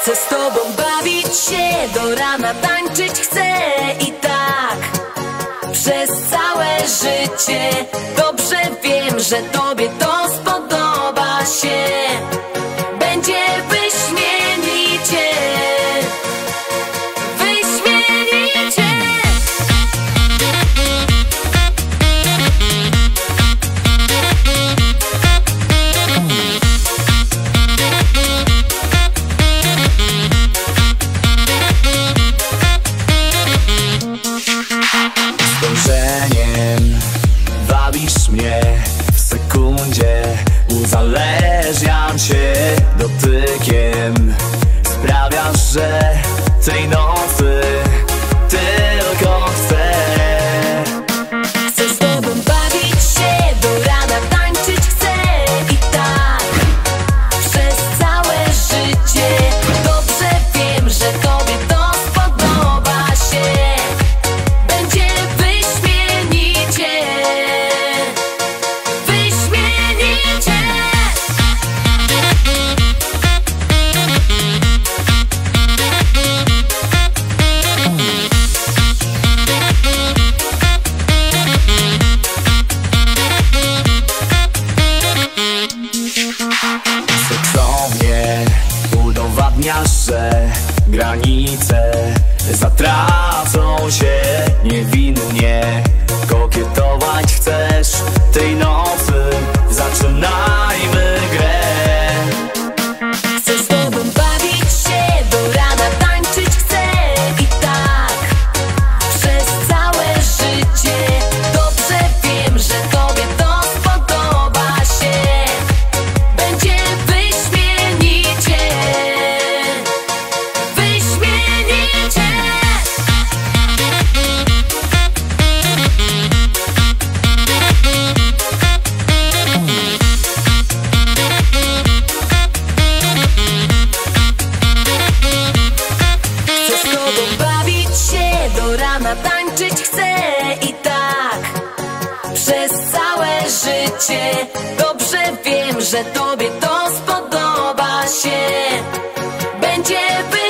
Chcę z tobą bawić się, do rana tańczyć chcę i tak przez całe życie. Dobrze wiem, że tobie to spodoba się. Będzie wyśmienicie, wyśmienicie. Spojrzeniem wabisz mnie w sekundzie, uzależniam się dotykiem. Sprawiasz, że tej nocy tylko chcę. Chcę z tobą bawić się, do rana tańczyć chcę i tak przez całe życie. Dobrze wiem, że tobie to spodoba się. Będzie wyśmienicie, wyśmienicie. Seksownie udowadniasz, że granice zatracą się niewinnie. Kokietować chcesz tej nocy, zaczynajmy grę. Chcę z tobą bawić się, do rana tańczyć chcę i tak przez całe życie. Dobrze wiem, że tobie to spodoba się. Będzie wyśmienicie, wyśmienicie. Chcę z tobą bawić się, do rana tańczyć chcę i tak przez całe życie. Dobrze wiem, że tobie to spodoba się. Będzie